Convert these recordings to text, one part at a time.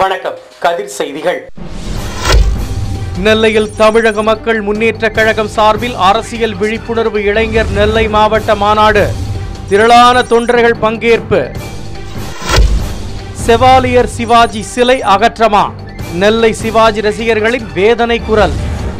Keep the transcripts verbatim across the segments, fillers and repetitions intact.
வணக்கம். கதிர் செய்திகள். நெல்லையில் தமிழக மக்கள் முன்னேற்ற கழகம் சார்பில் அரசியல் விழிப்புணர்வு இளைஞர் நெல்லை மாவட்ட மாநாடு. திரளான தொண்டர்கள் பங்கேற்பு. செவாலியர் சிவாஜி சிலை அகற்றமா? நெல்லை சிவாஜி ரசிகர்களின் வேதனை குரல்.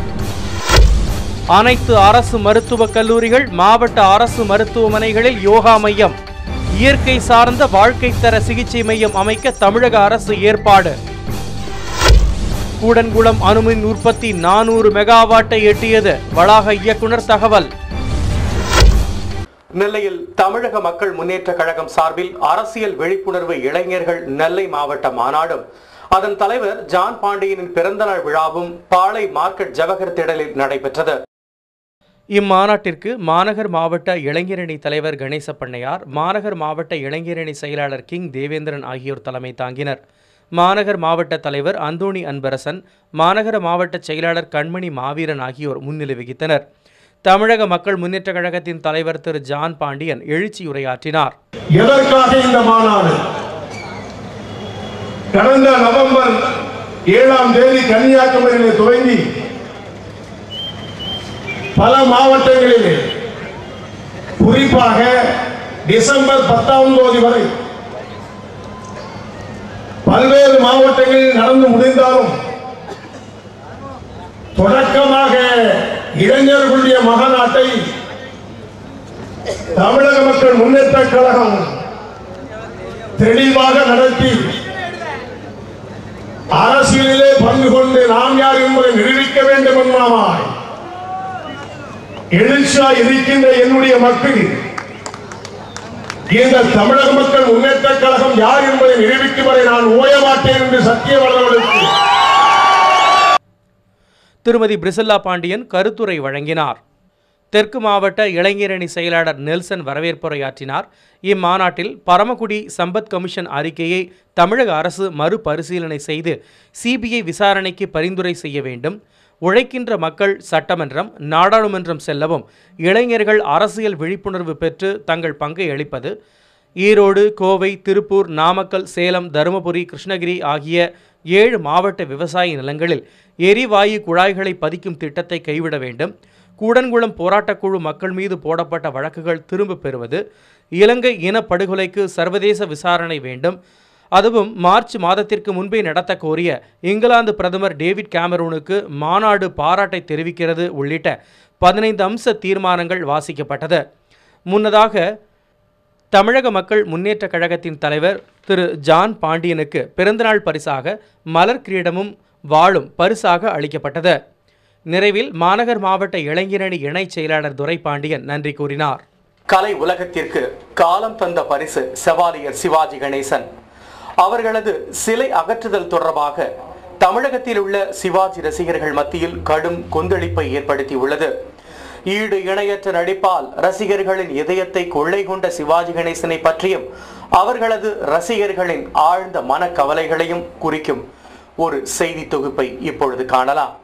அனைத்து அரசு மருத்துவக் கல்லூரிகள், மாவட்ட அரசு மருத்துவமனைகளில் யோகா மையம், இயற்கை சார்ந்த வாழ்க்கை தர சிகிச்சை மையம் அமைக்க தமிழக அரசு ஏற்பாடு. கூடன்குளம் அணுமின் உற்பத்தி நானூறு மெகாவாட்டை எட்டியது. வளாக இயக்குனர் தகவல். நெல்லையில் தமிழக மக்கள் முன்னேற்ற கழகம் சார்பில் அரசியல் விழிப்புணர்வு இளைஞர்கள் நெல்லை மாவட்ட மாநாடும் அதன் தலைவர் ஜான் பாண்டியனின் பிறந்தநாள் விழாவும் பாளை மார்க்கெட் ஜவஹர் திடலில் நடைபெற்றது. இம்மாநாட்டிற்கு மாநகர் மாவட்ட இளைஞரணி தலைவர் கணேச பண்ணையார், மாநகர் மாவட்ட இளைஞரணி செயலாளர் கிங் தேவேந்திரன் ஆகியோர் தலைமை தாங்கினர். மாநகர் மாவட்ட தலைவர் அந்தோணி அன்பரசன், மாநகர மாவட்ட செயலாளர் கண்மணி மாவீரன் ஆகியோர் முன்னிலை வகித்தனர். தமிழக மக்கள் முன்னேற்ற கழகத்தின் தலைவர் திரு ஜான் பாண்டியன் எழுச்சி உரையாற்றினார். எதற்காக இந்த மாநாடு? கடந்த நவம்பர் ஏழாம் தேதி கன்னியாகுமரியிலே துவங்கி பல மாவட்டங்களிலே குறிப்பாக டிசம்பர் பத்தாம் தேதி வரை பல்வேறு மாவட்டங்களில் நடந்து முடிந்தாலும் தொடக்கமாக இளைஞர்களுடைய மகாநாட்டை தமிழக மக்கள் முன்னேற்ற கழகம் தெளிவாக நடத்தி அரசியலிலே பங்கு கொண்டு நாம் யார் என்பதை நிரூபிக்க வேண்டும் என்பதாய் எழுச்சியா இருக்கின்ற என்னுடைய மக்கள் இந்த தமிழக மக்கள் முன்னேற்ற கழகம் யார் என்பதை நிரூபிக்கும் வரை நான் ஓய மாட்டேன் என்று சத்தியவர்களுக்கு திருமதி பிரிசல்லா பாண்டியன் கருத்துரை வழங்கினார். தெற்கு மாவட்ட இளைஞரணி செயலாளர் நெல்சன் வரவேற்புரையாற்றினார். இம்மாநாட்டில் பரமக்குடி சம்பத் கமிஷன் அறிக்கையை தமிழக அரசு மறுபரிசீலனை செய்து சிபிஐ விசாரணைக்கு பரிந்துரை செய்ய வேண்டும், உழைக்கின்ற மக்கள் சட்டமன்றம், நாடாளுமன்றம் செல்லவும் இளைஞர்கள் அரசியல் விழிப்புணர்வு பெற்று தங்கள் பங்கை அளிப்பது, ஈரோடு, கோவை, திருப்பூர், நாமக்கல், சேலம், தருமபுரி, கிருஷ்ணகிரி ஆகிய ஏழு மாவட்ட விவசாய நிலங்களில் எரிவாயு குழாய்களை பதிக்கும் திட்டத்தை கைவிட வேண்டும், கூடன்குளம் போராட்டக்குழு மக்கள் மீது போடப்பட்ட வழக்குகள் திரும்ப பெறுவது, இலங்கை இனப்படுகொலைக்கு சர்வதேச விசாரணை வேண்டும், அதுவும் மார்ச் மாதத்திற்கு முன்பே நடத்த கோரிய இங்கிலாந்து பிரதமர் டேவிட் கேமரூனுக்கு மாநாடு பாராட்டை தெரிவிக்கிறது உள்ளிட்ட பதினைந்து அம்ச தீர்மானங்கள் வாசிக்கப்பட்டது. முன்னதாக தமிழக மக்கள் முன்னேற்ற கழகத்தின் தலைவர் திரு ஜான் பாண்டியனுக்கு பிறந்தநாள் பரிசாக மலர் கிரீடமும் வாளும் பரிசாக அளிக்கப்பட்டது. நிறைவில் மாநகர் மாவட்ட இளைஞரணி இணை செயலாளர் துரை பாண்டியன் நன்றி கூறினார். கலை உலகத்திற்கு காலம் தந்த பரிசு செவாலியர் சிவாஜி கணேசன். அவர்களது சிலை அகற்றுதல் தொடர்பாக தமிழகத்தில் உள்ள சிவாஜி ரசிகர்கள் மத்தியில் கடும் கொந்தளிப்பை ஏற்படுத்தியுள்ளது. ஈடு இணையற்ற நடிப்பால் ரசிகர்களின் இதயத்தை கொள்ளை கொண்ட சிவாஜி கணேசனை பற்றியும் அவர்களது ரசிகர்களின் ஆழ்ந்த மனக்கவலைகளையும் குறிக்கும் ஒரு செய்தி தொகுப்பை இப்பொழுது காணலாம்.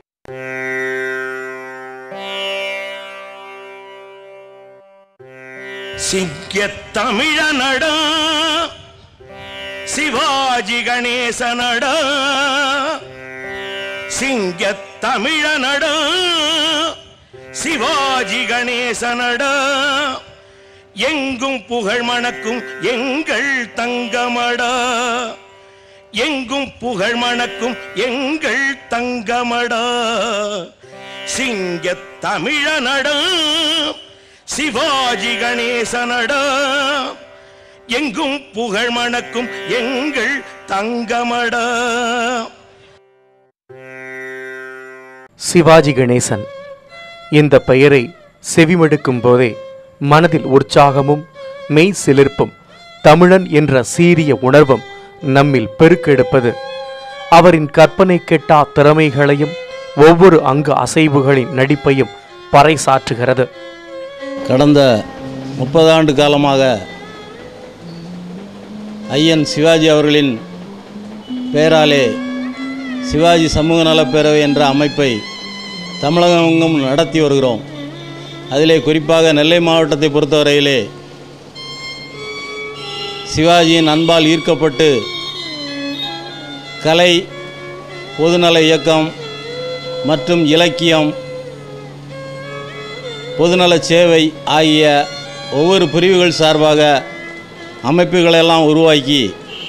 சிங்க தமிழனடா சிவாஜி கணேசனடா, சிங்க தமிழனடா சிவாஜி கணேசனடா, எங்கும் புகழ் மணக்கும் எங்கள் தங்கமடா, எங்கும் புகழ் மணக்கும் எங்கள் தங்கமடா, சிங்க தமிழனடா சிவாஜி கணேசனடா, எங்கும் புகழ் மணக்கும் எங்கள் தங்கமடா. சிவாஜி கணேசன் இந்த பெயரை செவிமடுக்கும் போதே மனதில் உற்சாகமும் மெய் சிலிர்ப்பும் தமிழன் என்ற சீரிய உணர்வும் நம்மில் பெருக்கெடுப்பது அவரின் கற்பனை கெட்டா திறமைகளையும் ஒவ்வொரு அங்கு அசைவுகளின் நடிப்பையும் பறைசாற்றுகிறது. கடந்த முப்பது ஆண்டு காலமாக ஐயன் சிவாஜி அவர்களின் பெயராலே சிவாஜி சமூக நலப்பேரவை என்ற அமைப்பை தமிழகமெங்கும் நடத்தி வருகிறோம். அதிலே குறிப்பாக நெல்லை மாவட்டத்தை பொறுத்தவரையிலே சிவாஜியின் அன்பால் ஈர்க்கப்பட்டு கலை, பொதுநல இயக்கம் மற்றும் இலக்கியம், பொதுநல சேவை ஆகிய ஒவ்வொரு பிரிவுகள் சார்பாக அமைப்புகளெல்லாம் உருவாக்கி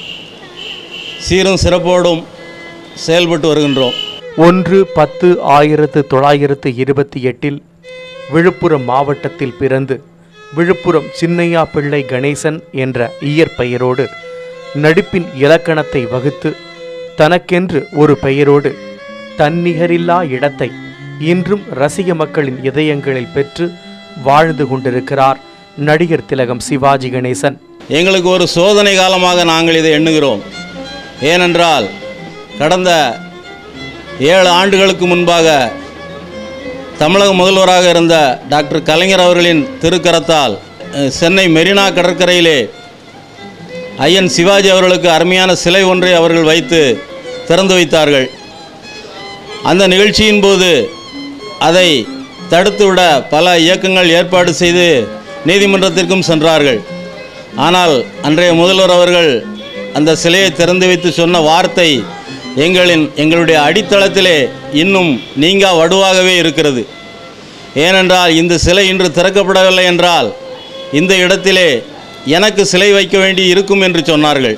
சீரும் சிறப்போடும் செயல்பட்டு வருகின்றோம். ஒன்று பத்து ஆயிரத்து தொள்ளாயிரத்து இருபத்தி எட்டில் விழுப்புரம் மாவட்டத்தில் பிறந்து விழுப்புரம் சின்னையா பிள்ளை கணேசன் என்ற இயற்பெயரோடு நடிப்பின் இலக்கணத்தை வகுத்து தனக்கென்று ஒரு பெயரோடு தன்னிகரில்லா இடத்தை இன்றும் ரசிக மக்களின் இதயங்களில் பெற்று வாழ்ந்து கொண்டிருக்கிறார் நடிகர் திலகம் சிவாஜி கணேசன். எங்களுக்கு ஒரு சோதனை காலமாக நாங்கள் இதை எண்ணுகிறோம். ஏனென்றால் கடந்த ஏழு ஆண்டுகளுக்கு முன்பாக தமிழக முதல்வராக இருந்த டாக்டர் கலைஞர் அவர்களின் திருக்கரத்தால் சென்னை மெரினா கடற்கரையிலே ஐயன் சிவாஜி அவர்களுக்கு அருமையான சிலை ஒன்றை அவர்கள் வைத்து திறந்து வைத்தார்கள். அந்த நிகழ்ச்சியின் போது அதை தடுத்துவிட பல இயக்கங்கள் ஏற்பாடு செய்து நீதிமன்றத்திற்கும் சென்றார்கள். ஆனால் அன்றைய முதல்வர் அவர்கள் அந்த சிலையை திறந்து வைத்து சொன்ன வார்த்தை எங்களின் எங்களுடைய அடித்தளத்திலே இன்னும் நீங்கா வடுவாகவே இருக்கிறது. ஏனென்றால் இந்த சிலை இன்று திறக்கப்படவில்லை என்றால் இந்த இடத்திலே எனக்கு சிலை வைக்க வேண்டி இருக்கும் என்று சொன்னார்கள்.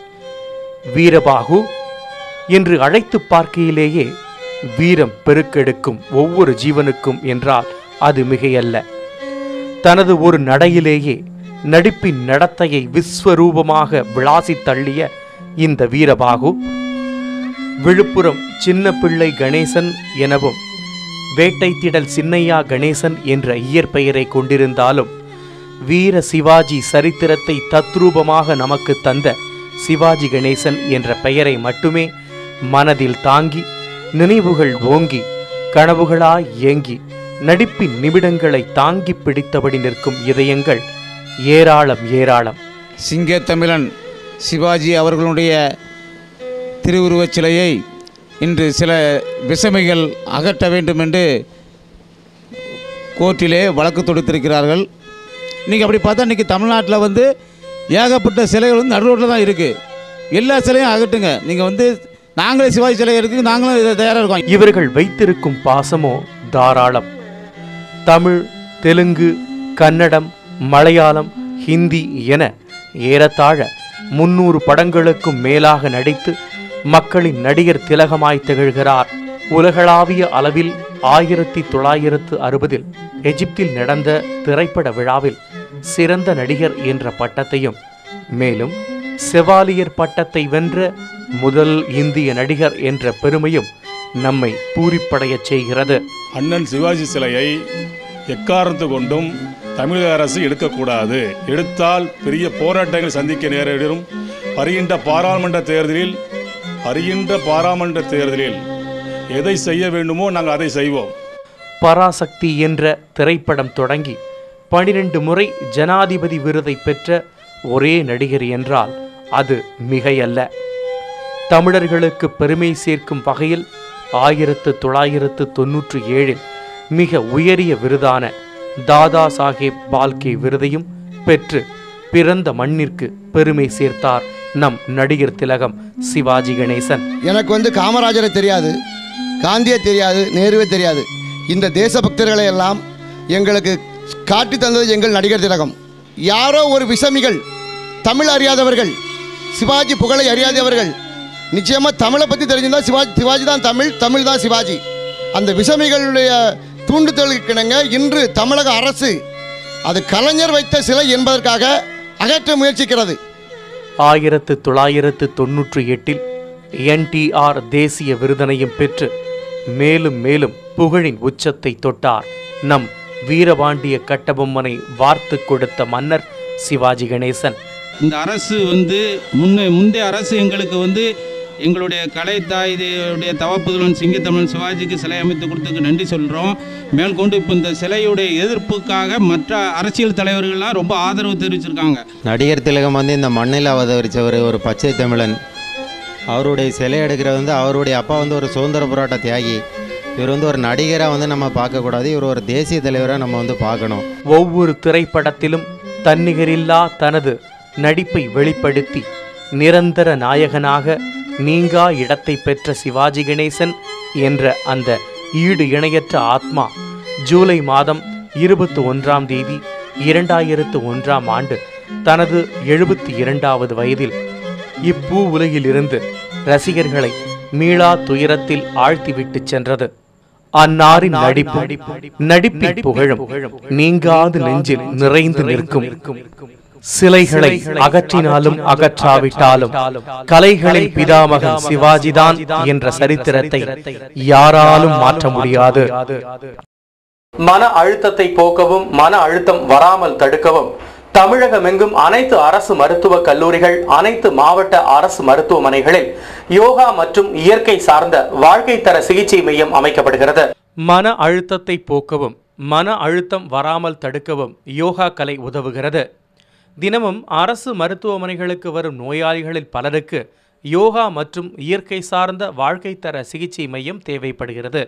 வீரபாகு என்று அழைத்து பார்க்கையிலேயே வீரம் பெருக்கெடுக்கும் ஒவ்வொரு ஜீவனுக்கும் என்றால் அது மிகையல்ல. தனது ஒரு நடையிலேயே நடிப்பின் நடத்தையை விஸ்வரூபமாக விளாசி தள்ளிய இந்த வீரபாகு விழுப்புரம் சின்ன பிள்ளை கணேசன் எனவும் வேட்டை திடல் சின்னையா கணேசன் என்ற இயற்பெயரை கொண்டிருந்தாலும் வீர சிவாஜி சரித்திரத்தை தத்ரூபமாக நமக்கு தந்த சிவாஜி கணேசன் என்ற பெயரை மட்டுமே மனதில் தாங்கி நினைவுகள் ஓங்கி கனவுகளாய் ஏங்கி நடிப்பின் நிமிடங்களை தாங்கி பிடித்தபடி நிற்கும் இதயங்கள் ஏராளம் ஏராளம். சிங்கத்தமிழன் சிவாஜி அவர்களுடைய திருவுருவச் சிலையை இன்று சில விசமிகள் அகற்ற வேண்டும் என்று கோர்ட்டிலே வழக்கு தொடுத்திருக்கிறார்கள். நீங்கள் அப்படி பார்த்தா இன்றைக்கி தமிழ்நாட்டில் வந்து ஏகப்பட்ட சிலைகள் வந்து நடுரோட்டில் தான் இருக்குது. எல்லா சிலையும் அகட்டுங்க. நீங்கள் வந்து நாங்களே சிவாஜி சிலை இருக்குது, நாங்களும் இதை தயாராக இருக்கோம். இவர்கள் வைத்திருக்கும் பாசமோ தாராளம். தமிழ், தெலுங்கு, கன்னடம், மலையாளம், ஹிந்தி என ஏறத்தாழ முன்னூறு படங்களுக்கும் மேலாக நடித்து மக்களின் நடிகர் திலகமாய் திகழ்கிறார். உலகளாவிய அளவில் ஆயிரத்தி தொள்ளாயிரத்து அறுபதில் எகிப்தில் நடந்த திரைப்பட விழாவில் சிறந்த நடிகர் என்ற பட்டத்தையும் மேலும் செவாலியர் பட்டத்தை வென்ற முதல் இந்திய நடிகர் என்ற பெருமையும் நம்மை பூரிப்படையச் செய்கிறது. அண்ணன் சிவாஜி சிலையை எக்காரணத்து கொண்டும் தமிழக அரசு எடுக்கக்கூடாது. எடுத்தால் பெரிய போராட்டங்கள் சந்திக்க நேரிடும். வருகின்ற பாராளுமன்ற தேர்தலில் வருகின்ற பாராளுமன்ற தேர்தலில் எதை செய்ய வேண்டுமோ நாங்கள் அதை செய்வோம். பராசக்தி என்ற திரைப்படம் தொடங்கி பனிரெண்டு முறை ஜனாதிபதி விருதை பெற்ற ஒரே நடிகர் என்றால் அது மிகையல்ல. தமிழர்களுக்கு பெருமை சேர்க்கும் வகையில் ஆயிரத்து தொள்ளாயிரத்து தொன்னூற்றி ஏழில் மிக உயரிய விருதான தாதா சாஹேப் பால்கே விருதையும் பெற்று பிறந்த மண்ணிற்கு பெருமை சேர்த்தார் நம் நடிகர் திலகம் சிவாஜி கணேசன். எனக்கு வந்து காமராஜரை தெரியாது, காந்தியை தெரியாது, நேருவே தெரியாது. இந்த தேசபக்தர்களை எல்லாம் எங்களுக்கு காட்டி தந்தது எங்கள் நடிகர் திலகம். யாரோ ஒரு விசமிகள், தமிழ் அறியாதவர்கள், சிவாஜி புகழை அறியாதவர்கள், நிச்சயமாக தமிழை பற்றி தெரிஞ்சிருந்தால் சிவாஜி சிவாஜி தான் தமிழ், தமிழ் தான் சிவாஜி. அந்த விசமிகளுடைய தூண்டுதலுக்கிணங்க இன்று தமிழக அரசு அது கலைஞர் வைத்த சிலை என்பதற்காக அகற்ற முயற்சிக்கிறது. ஆயிரத்து தொள்ளாயிரத்து தொன்னூற்றி எட்டில் என் டி ஆர் தேசிய விருதினையும் பெற்று மேலும் மேலும் புகழின் உச்சத்தை தொட்டார் நம் வீரபாண்டிய கட்டபொம்மனை வார்த்து கொடுத்த மன்னர் சிவாஜி கணேசன். இந்த அரசு வந்து முன்னே முந்தைய அரசு எங்களுக்கு வந்து எங்களுடைய கலை தாயுடைய தவப்புதலன் சிங்கத்தமிழன் சிவாஜிக்கு சிலை அமைத்து கொடுத்ததுக்கு நன்றி சொல்கிறோம். மேற்கொண்டு இப்போ இந்த சிலையுடைய எதிர்ப்புக்காக மற்ற அரசியல் தலைவர்கள்லாம் ரொம்ப ஆதரவு தெரிவிச்சிருக்காங்க. நடிகர் திலகம் வந்து இந்த மண்ணில் அவதரித்தவர் ஒரு பச்சை தமிழன். அவருடைய சிலை எடுக்கிறது வந்து அவருடைய அப்பா வந்து ஒரு சுதந்திர போராட்ட தியாகி. இவர் வந்து ஒரு நடிகராக வந்து நம்ம பார்க்கக்கூடாது, இவர் ஒரு தேசிய தலைவராக நம்ம வந்து பார்க்கணும். ஒவ்வொரு திரைப்படத்திலும் தன்னிகரில்லா தனது நடிப்பை வெளிப்படுத்தி நிரந்தர நாயகனாக நீங்கா இடத்தை பெற்ற சிவாஜி கணேசன் என்ற அந்த ஈடு இணையற்ற ஆத்மா ஜூலை மாதம் இருபத்தி ஒன்றாம் தேதி இரண்டாயிரத்து ஒன்றாம் ஆண்டு தனது எழுபத்தி இரண்டாவது வயதில் இப்பூ உலகிலிருந்து ரசிகர்களை மீளா துயரத்தில் ஆழ்த்திவிட்டு சென்றது. அன்னாரின் நடிப்பு நடிப்பின் புகழும் நீங்காது நெஞ்சில் நிறைந்து நிற்கும். சிலைகளை அகற்றினாலும் அகற்றாவிட்டாலும் கலைகளின் பிதாமகன் சிவாஜிதான் என்ற சரித்திரத்தை யாராலும் மாற்ற முடியாது. மன அழுத்தத்தை போக்கவும் மன அழுத்தம் வராமல் தடுக்கவும் தமிழகமெங்கும் அனைத்து அரசு மருத்துவக் கல்லூரிகள், அனைத்து மாவட்ட அரசு மருத்துவமனைகளில் யோகா மற்றும் இயற்கை சார்ந்த வாழ்க்கை தர சிகிச்சை மையம் அமைக்கப்படுகிறது. மன அழுத்தத்தை போக்கவும் மன அழுத்தம் வராமல் தடுக்கவும் யோகா கலை உதவுகிறது. தினமும் அரசு மருத்துவமனைகளுக்கு வரும் நோயாளிகளில் பலருக்கு யோகா மற்றும் இயற்கை சார்ந்த வாழ்க்கை தர சிகிச்சை மையம் தேவைப்படுகிறது.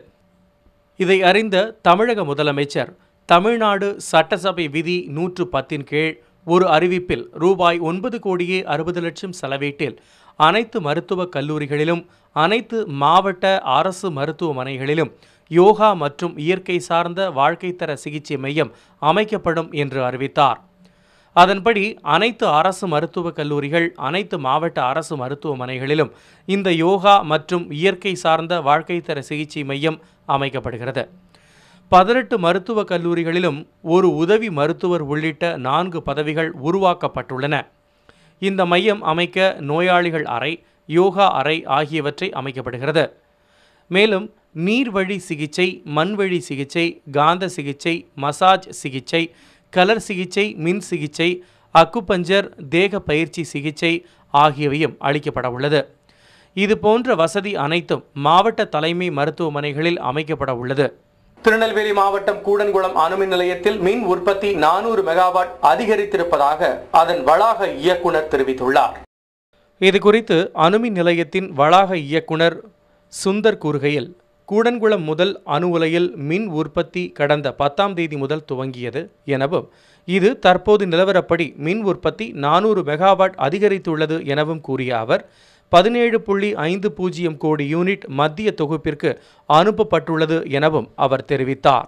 இதை அறிந்த தமிழக முதலமைச்சர் தமிழ்நாடு சட்டசபை விதி நூற்று பத்தின் கீழ் ஒரு அறிவிப்பில் ரூபாய் ஒன்பது கோடியே அறுபது லட்சம் செலவீட்டில் அனைத்து மருத்துவக் கல்லூரிகளிலும் அனைத்து மாவட்ட அரசு மருத்துவமனைகளிலும் யோகா மற்றும் இயற்கை சார்ந்த வாழ்க்கை தர சிகிச்சை மையம் அமைக்கப்படும் என்று அறிவித்தார். அதன்படி அனைத்து அரசு மருத்துவக் கல்லூரிகள், அனைத்து மாவட்ட அரசு மருத்துவமனைகளிலும் இந்த யோகா மற்றும் இயற்கை சார்ந்த வாழ்க்கை தர சிகிச்சை மையம் அமைக்கப்படுகிறது. பதினெட்டு மருத்துவக் கல்லூரிகளிலும் ஒரு உதவி மருத்துவர் உள்ளிட்ட நான்கு பதவிகள் உருவாக்கப்பட்டுள்ளன. இந்த மையம் அமைக்க நோயாளிகள் அறை, யோகா அறை ஆகியவற்றை அமைக்கப்படுகிறது. மேலும் நீர்வழி சிகிச்சை, மண்வழி சிகிச்சை, காந்த சிகிச்சை, மசாஜ் சிகிச்சை, கலர் சிகிச்சை, மின் சிகிச்சை, அக்குபஞ்சர், தேக பயிற்சி சிகிச்சை ஆகியவையும் அளிக்கப்பட உள்ளது. இது போன்ற வசதி அனைத்தும் மாவட்ட தலைமை மருத்துவமனைகளில் அமைக்கப்பட உள்ளது. திருநெல்வேலி மாவட்டம் கூடன்குளம் அணுமின் நிலையத்தில் மின் உற்பத்தி நானூறு மெகாவாட் அதிகரித்திருப்பதாக அதன் வளாக இயக்குனர் தெரிவித்துள்ளார். இது குறித்து அணுமின் நிலையத்தின் வளாக இயக்குனர் சுந்தர் கூறுகையில், கூடன்குளம் முதல் அணு உலையில் மின் உற்பத்தி கடந்த பத்தாம் தேதி முதல் துவங்கியது எனவும் இது தற்போது நிலவரப்படி மின் உற்பத்தி நானூறு மெகாவாட் அதிகரித்துள்ளது எனவும் கூறிய அவர், பதினேழு புள்ளி ஐந்து பூஜ்ஜியம் கோடி யூனிட் மத்திய தொகுப்பிற்கு அனுப்பப்பட்டுள்ளது எனவும் அவர் தெரிவித்தார்.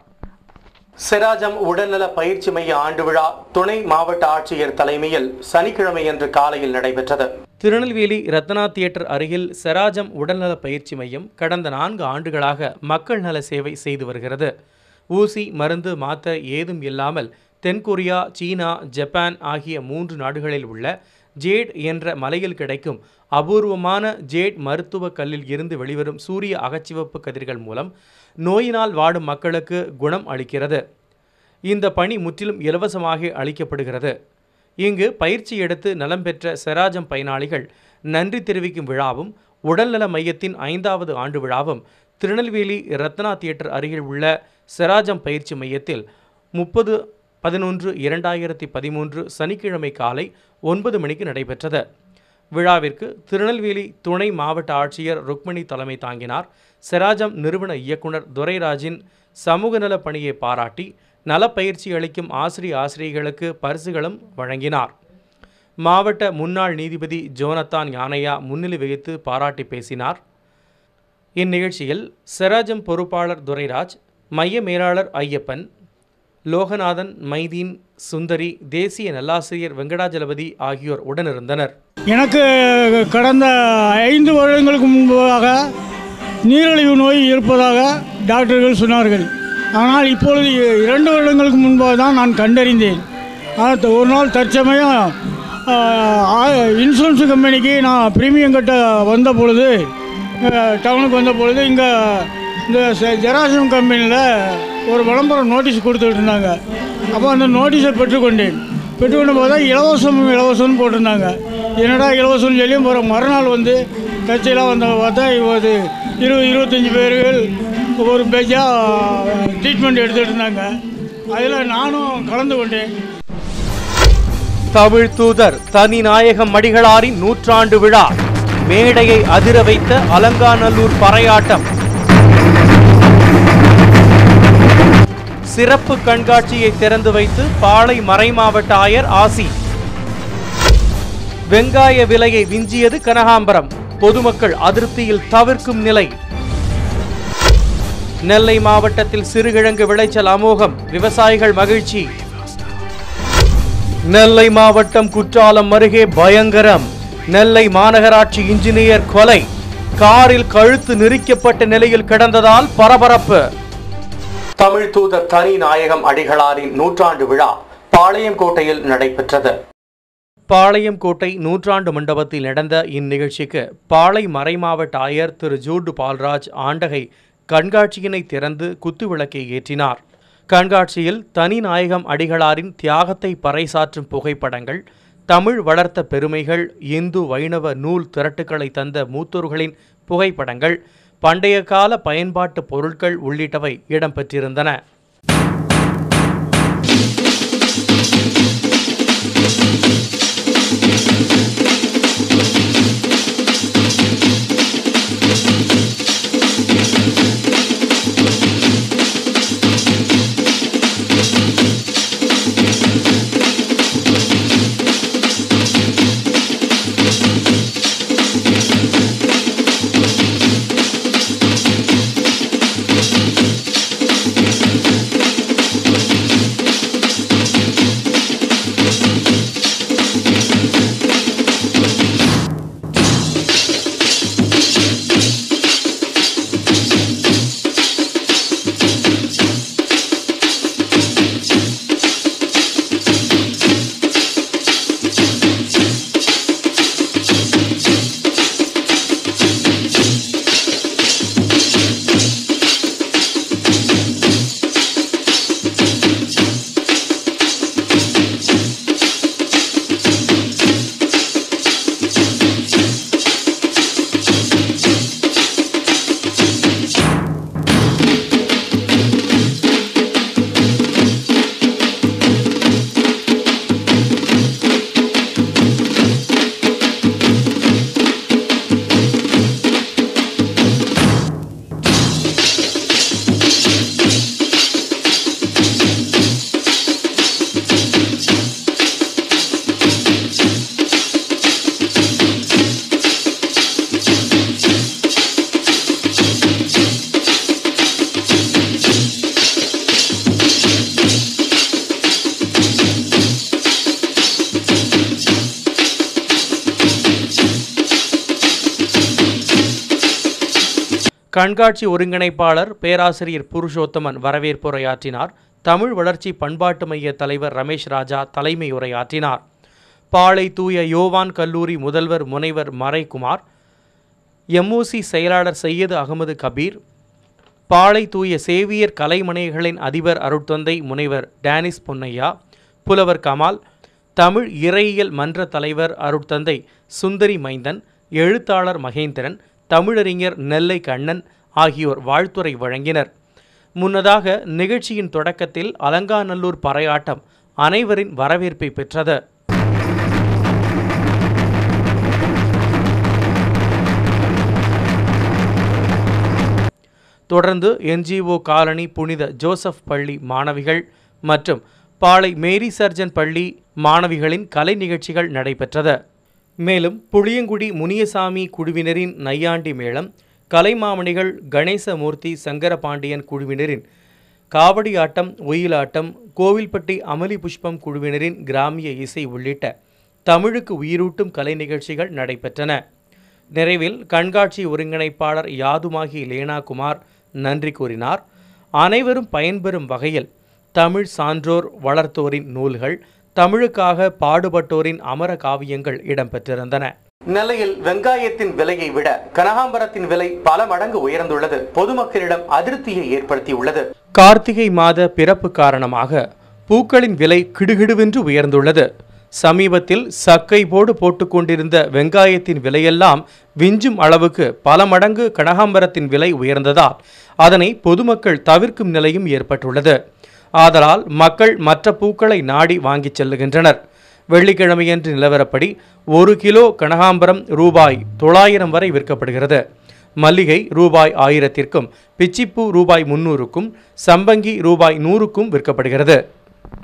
செராஜம் உடல்நல பயிற்சி மைய ஆண்டு விழா துணை மாவட்ட ஆட்சியர் தலைமையில் சனிக்கிழமையன்று காலையில் நடைபெற்றது. திருநெல்வேலி ரத்னா தியேட்டர் அருகில் செராஜம் உடல்நல பயிற்சி மையம் கடந்த நான்கு ஆண்டுகளாக மக்கள் நல சேவை செய்து வருகிறது. ஊசி மருந்து மாத்திர ஏதும் இல்லாமல் தென்கொரியா, சீனா, ஜப்பான் ஆகிய மூன்று நாடுகளில் உள்ள ஜேட் என்ற மலையில் கிடைக்கும் அபூர்வமான ஜேட் மருத்துவ கல்லில் இருந்து வெளிவரும் சூரிய அகச்சிவப்பு கதிர்கள் மூலம் நோயினால் வாடும் மக்களுக்கு குணம் அளிக்கிறது. இந்த பணி முற்றிலும் இலவசமாக அளிக்கப்படுகிறது. இங்கு பயிற்சி எடுத்து நலம் பெற்ற செராஜம் பயனாளிகள் நன்றி தெரிவிக்கும் விழாவும் உடல்நல மையத்தின் ஐந்தாவது ஆண்டு விழாவும் திருநெல்வேலி ரத்னா தியேட்டர் அருகில் உள்ள செராஜம் பயிற்சி மையத்தில் முப்பது பதினொன்று இரண்டாயிரத்தி பதிமூன்று சனிக்கிழமை காலை ஒன்பது மணிக்கு நடைபெற்றது. விழாவிற்கு திருநெல்வேலி துணை மாவட்ட ஆட்சியர் ருக்மணி தலைமை தாங்கினார். செராஜம் நிறுவன இயக்குனர் துரைராஜின் சமூக நல பணியை பாராட்டி நலப்பயிற்சி அளிக்கும் ஆசிரிய ஆசிரியர்களுக்கு பரிசுகளும் வழங்கினார். மாவட்ட முன்னாள் நீதிபதி ஜோனத்தான் ஞானையா முன்னிலை வகித்து பாராட்டி பேசினார். இந்நிகழ்ச்சியில் செராஜம் பொறுப்பாளர் துரைராஜ், மைய மேலாளர் ஐயப்பன், லோகநாதன், மைதீன், சுந்தரி, தேசிய நல்லாசிரியர் வெங்கடாஜலபதி ஆகியோர் உடனிருந்தனர். எனக்கு கடந்த ஐந்து வருடங்களுக்கு முன்பாக நீரிழிவு நோய் இருப்பதாக டாக்டர்கள் சொன்னார்கள். ஆனால் இப்பொழுது இரண்டு வருடங்களுக்கு முன்பாக தான் நான் கண்டறிந்தேன். ஒரு நாள் தற்சமயம் இன்சூரன்ஸ் கம்பெனிக்கு நான் ப்ரீமியம் கட்ட வந்த பொழுது, டவுனுக்கு வந்த பொழுது இங்கே இந்த ஜெராசியம் கம்பெனியில் ஒரு விளம்பரம் நோட்டீஸ் கொடுத்துட்டு இருந்தாங்க. அப்போ அந்த நோட்டீஸை பெற்றுக்கொண்டேன். பெற்றுக்கொண்ட போது தான் இலவசம் இலவசம்னு போட்டிருந்தாங்க. என்னடா இலவசம்னு சொல்லி ஒரு மறுநாள் வந்து கட்சியெல்லாம் வந்தவங்க பார்த்தா இது இருபது இருபத்தஞ்சி பேர்கள் ஒரு பேஜாக ட்ரீட்மெண்ட் எடுத்துகிட்டு இருந்தாங்க. அதில் நானும் கலந்து கொண்டேன். தமிழ் தூதர் தனிநாயகம் மடிகளாரின் நூற்றாண்டு விழா மேடையை அதிர வைத்த அலங்காநல்லூர் பறையாட்டம். சிறப்பு கண்காட்சியை திறந்து வைத்து பாளை மறைமாவட்ட ஆயர் ஆசி. வெங்காய விலையை விஞ்சியது கனகாம்பரம். பொதுமக்கள் அதிருப்தியில் தவிர்க்கும் நிலை. நெல்லை மாவட்டத்தில் சிறுகிழங்கு விளைச்சல் அமோகம், விவசாயிகள் மகிழ்ச்சி. நெல்லை மாவட்டம் குற்றாலம் அருகே பயங்கரம், நெல்லை மாநகராட்சி இன்ஜினியர் கொலை, காரில் கழுத்து நெரிக்கப்பட்ட நிலையில் கிடந்ததால் பரபரப்பு. தமிழ் தூதர் தனி நாயகம் அடிகளாரின் நூற்றாண்டு விழா பாளையங்கோட்டையில் நடைபெற்றது. பாளையங்கோட்டை நூற்றாண்டு மண்டபத்தில் நடந்த இந்நிகழ்ச்சிக்கு பாளை மறைமாவட்ட ஆயர் திரு ஜூடு பால்ராஜ் ஆண்டகை கண்காட்சியினை திறந்து குத்துவிளக்கை ஏற்றினார். கண்காட்சியில் தனி நாயகம் அடிகளாரின் தியாகத்தை பறைசாற்றும் புகைப்படங்கள், தமிழ் வளர்த்த பெருமைகள், இந்து வைணவ நூல் திரட்டுக்களை தந்த மூத்தோர்களின் புகைப்படங்கள், பண்டைய கால பயன்பாட்டு பொருட்கள் உள்ளிட்டவை இடம்பெற்றிருந்தன. கண்காட்சி ஒருங்கிணைப்பாளர் பேராசிரியர் புருஷோத்தமன் வரவேற்புரையாற்றினார். தமிழ் வளர்ச்சி பண்பாட்டு மைய தலைவர் ரமேஷ் ராஜா தலைமை உரையாற்றினார். பாளை தூய யோவான் கல்லூரி முதல்வர் முனைவர் மறைக்குமார், எம்ஓசி செயலாளர் சையது அகமது கபீர், பாளை தூய சேவியர் கலைமனைகளின் அதிபர் அருட்தந்தை முனைவர் டேனிஸ் பொன்னையா, புலவர் கமால், தமிழ் இறையியல் மன்ற தலைவர் அருட்தந்தை சுந்தரி மைந்தன், எழுத்தாளர் மகேந்திரன், தமிழறிஞர் நெல்லை கண்ணன் ஆகியோர் வாழ்த்துரை வழங்கினர். முன்னதாக நிகழ்ச்சியின் தொடக்கத்தில் அலங்காநல்லூர் பறையாட்டம் அனைவரின் வரவேற்பை பெற்றது. தொடர்ந்து என்ஜிஓ காலனி புனித ஜோசப் பள்ளி மாணவிகள் மற்றும் பாளை மேரி சர்ஜன் பள்ளி மாணவிகளின் கலை நிகழ்ச்சிகள் நடைபெற்றது. மேலும் புளியங்குடி முனியசாமி குழுவினரின் நையாண்டி மேளம், கலைமாமணிகள் கணேசமூர்த்தி சங்கரபாண்டியன் குழுவினரின் காவடி ஆட்டம், ஒயிலாட்டம், கோவில்பட்டி அமளி புஷ்பம் குழுவினரின் கிராமிய இசை உள்ளிட்ட தமிழுக்கு உயிரூட்டும் கலை நிகழ்ச்சிகள் நடைபெற்றன. நிறைவில் கண்காட்சி ஒருங்கிணைப்பாளர் யாதுமாகி லேனாகுமார் நன்றி கூறினார். அனைவரும் பயன்பெறும் வகையில் தமிழ் சான்றோர் வளர்த்தோரின் நூல்கள், தமிழுக்காக பாடுபட்டோரின் அமர காவியங்கள் இடம்பெற்றிருந்தன. நெல்லையில் வெங்காயத்தின் விலையை விட கனகாம்பரத்தின் விலை பல மடங்கு உயர்ந்துள்ளது பொதுமக்களிடம் அதிருப்தியை ஏற்படுத்தியுள்ளது. கார்த்திகை மாத பிறப்பு காரணமாக பூக்களின் விலை கிடுகிடுவென்று உயர்ந்துள்ளது. சமீபத்தில் சக்கை போடு போட்டுக்கொண்டிருந்த வெங்காயத்தின் விலையெல்லாம் விஞ்சும் அளவுக்கு பல மடங்கு கனகாம்பரத்தின் விலை உயர்ந்ததால் அதனை பொதுமக்கள் தவிர்க்கும் நிலையும் ஏற்பட்டுள்ளது. ஆதலால் மக்கள் மற்ற பூக்களை நாடி வாங்கிச் செல்லுகின்றனர். வெள்ளிக்கிழமையன்று நிலவரப்படி ஒரு கிலோ கனகாம்பரம் ரூபாய் தொள்ளாயிரம் வரை விற்கப்படுகிறது. மல்லிகை ரூபாய் ஆயிரத்திற்கும், பிச்சிப்பூ ரூபாய் முன்னூறுக்கும், சம்பங்கி ரூபாய் நூறுக்கும் விற்கப்படுகிறது.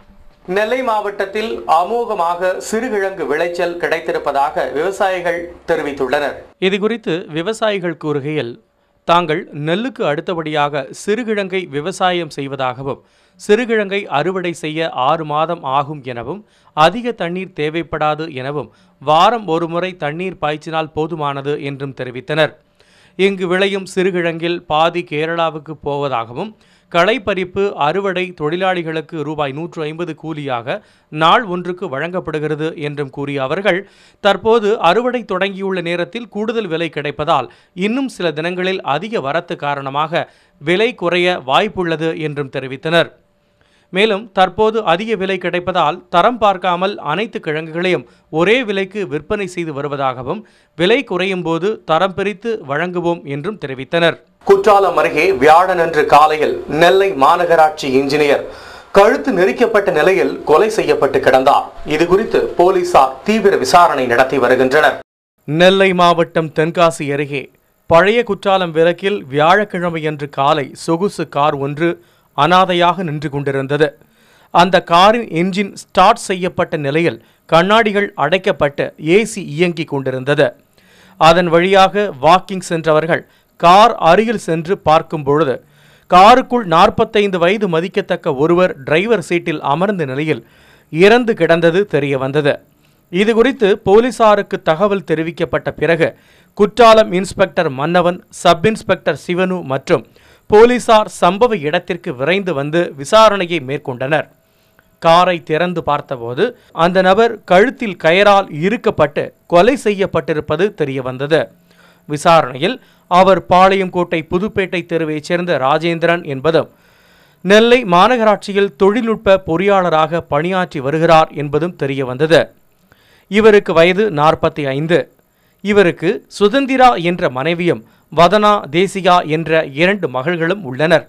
நெல்லை மாவட்டத்தில் அமோகமாக சிறுகிழங்கு விளைச்சல் கிடைத்திருப்பதாக விவசாயிகள் தெரிவித்துள்ளனர். இதுகுறித்து விவசாயிகள் கூறுகையில், தாங்கள் நெல்லுக்கு அடுத்தபடியாக சிறுகிழங்கை விவசாயம் செய்வதாகவும், சிறுகிழங்கை அறுவடை செய்ய ஆறு மாதம் ஆகும் எனவும், அதிக தண்ணீர் தேவைப்படாது எனவும், வாரம் ஒருமுறை தண்ணீர் பாய்ச்சினால் போதுமானது என்றும் தெரிவித்தனர். இங்கு விளையும் சிறுகிழங்கில் பாதி கேரளாவுக்கு போவதாகவும், களை பறிப்பு அறுவடை தொழிலாளிகளுக்கு ரூபாய் நூற்று ஐம்பது கூலியாக நாள் ஒன்றுக்கு வழங்கப்படுகிறது என்றும் கூறிய அவர்கள், தற்போது அறுவடை தொடங்கியுள்ள நேரத்தில் கூடுதல் விலை கிடைப்பதால் இன்னும் சில தினங்களில் அதிக வரத்து காரணமாக விலை குறைய வாய்ப்புள்ளது என்றும் தெரிவித்தனர். மேலும் தற்போது அதிக விலை கிடைப்பதால் தரம் பார்க்காமல் அனைத்து கிழங்குகளையும் ஒரே விலைக்கு விற்பனை செய்து வருவதாகவும், விலை குறையும் போது தரம் பிரித்து வழங்குவோம் என்றும் தெரிவித்தனர். குற்றாலம் அருகே வியாழனன்று காலையில் நெல்லை மாநகராட்சி இன்ஜினியர் கழுத்து நெரிக்கப்பட்ட நிலையில் கொலை செய்யப்பட்டு கிடந்தார். இதுகுறித்து போலீசார் தீவிர விசாரணை நடத்தி வருகின்றனர். நெல்லை மாவட்டம் தென்காசி அருகே பழைய குற்றாலம் விலக்கில் வியாழக்கிழமையன்று காலை சொகுசு கார் ஒன்று அனாதையாக நின்று கொண்டிருந்தது. அந்த காரின் என்ஜின் ஸ்டார்ட் செய்யப்பட்ட நிலையில் கண்ணாடிகள் அடைக்கப்பட்டு ஏசி இயங்கிக் கொண்டிருந்தது. அதன் வழியாக வாக்கிங் சென்றவர்கள் கார் அருகில் சென்று பார்க்கும் பொழுது காருக்குள் நாற்பத்தைந்து வயது மதிக்கத்தக்க ஒருவர் டிரைவர் சீட்டில் அமர்ந்த நிலையில் இறந்து கிடந்தது தெரிய வந்தது. இதுகுறித்து போலீசாருக்கு தகவல் தெரிவிக்கப்பட்ட பிறகு Kutralam inspector Mannavan, sub inspector Sivanu மற்றும் போலீசார் சம்பவ இடத்திற்கு விரைந்து வந்து விசாரணையை மேற்கொண்டனர். காரை திறந்து பார்த்தபோது அந்த நபர் கழுத்தில் கயரால் இறுக்கப்பட்டு கொலை செய்யப்பட்டிருப்பது தெரிய வந்தது. விசாரணையில் அவர் பாளையங்கோட்டை புதுப்பேட்டை தெருவைச் சேர்ந்த ராஜேந்திரன் என்பதும், நெல்லை மாநகராட்சியில் தொழில்நுட்ப பொறியாளராக பணியாற்றி வருகிறார் என்பதும் தெரிய வந்தது. இவருக்கு வயது நாற்பத்தி ஐந்து. இவருக்கு சுதந்திரா என்ற மனைவியும் வதனா தேசிகா என்ற இரண்டு மகள்களும் உள்ளனர்.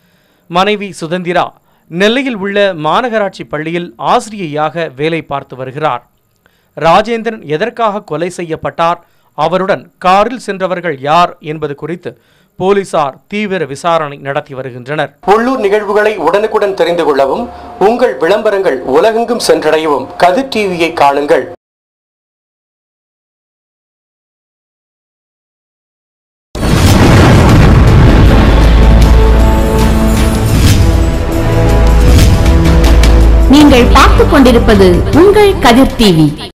மனைவி சுதந்திரா நெல்லையில் உள்ள மாநகராட்சி பள்ளியில் ஆசிரியையாக வேலை பார்த்து வருகிறார். ராஜேந்திரன் எதற்காக கொலை செய்யப்பட்டார், அவருடன் காரில் சென்றவர்கள் யார் என்பது குறித்து போலீசார் தீவிர விசாரணை நடத்தி வருகின்றனர். உள்ளூர் நிகழ்வுகளை உடனுக்குடன் தெரிந்து கொள்ளவும், உங்கள் விளம்பரங்கள் உலகெங்கும் சென்றடையவும் கதிர் டிவியை காணுங்கள். நீங்கள் பார்த்துக் கொண்டிருப்பது உங்கள் கதிர் டிவி.